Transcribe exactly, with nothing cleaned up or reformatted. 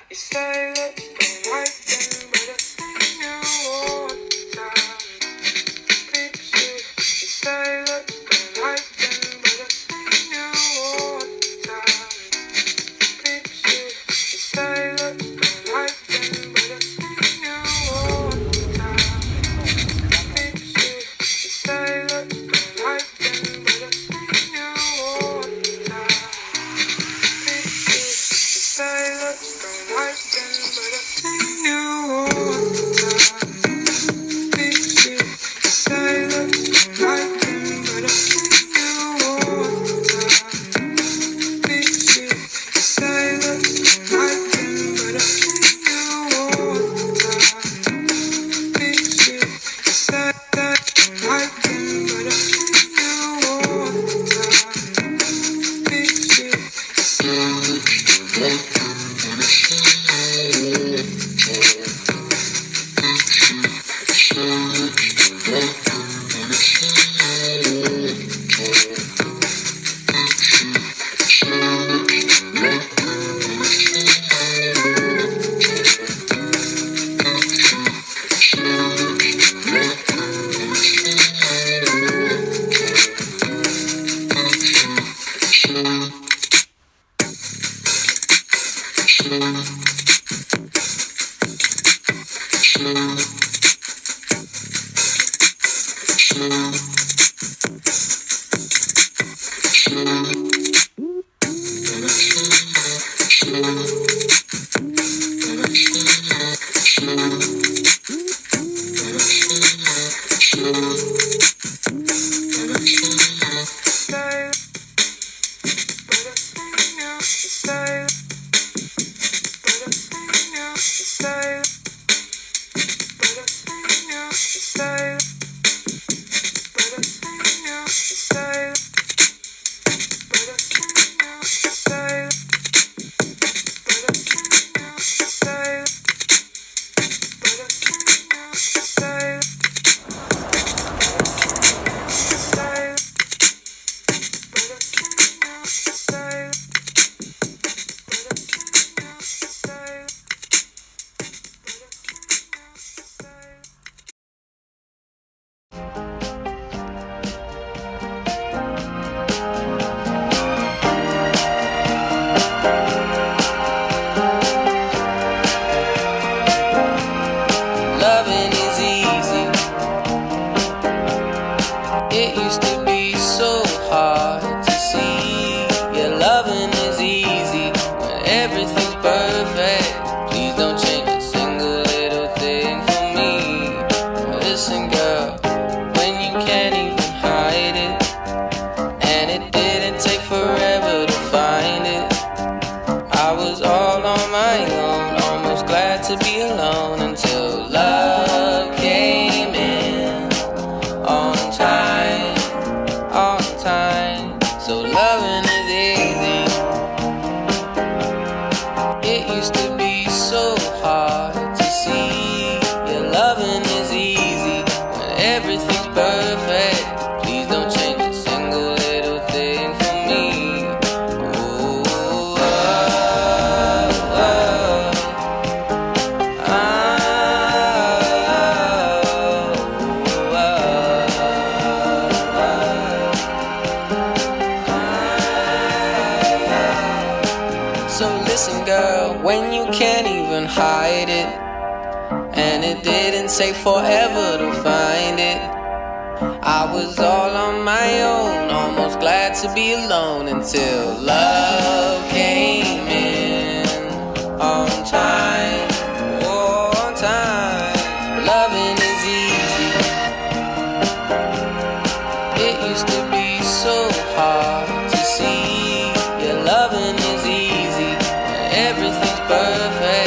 You say that don't like them, but I see you all the time. Picture, you say that don't like them, but I see you all the time. Picture, you say that don't like them, but I see you all the time. Picture, you say that don't like them, but I see you all the time. Picture, you say that don't like them, but I see you all the time. Picture, you say that don't like them, but I see you all the time. Picture, you say that don't like them, but I see you all the time. Picture, you say that don't like them, but I see you all the time. Picture, you say that. Loving is easy. It used to be so hard to see. Yeah, loving is easy when everything's perfect. Please don't change a single little thing for me. Listen, girl, when you can't even hide it, and it didn't take forever to find it. I was all on my own, almost glad to be alone until love came in on time, on time. So loving is easy. It used to be so hard to see. Yeah, loving is easy when everything's perfect. Please don't change a single little thing for me. Ooh, oh, oh. So listen, girl, when you can't even hide it, and it didn't take forever to find it. I was all on my own, almost glad to be alone until love came in on time, oh, on time. Loving is easy. It used to be so hard to see. Yeah, loving is easy when everything's perfect.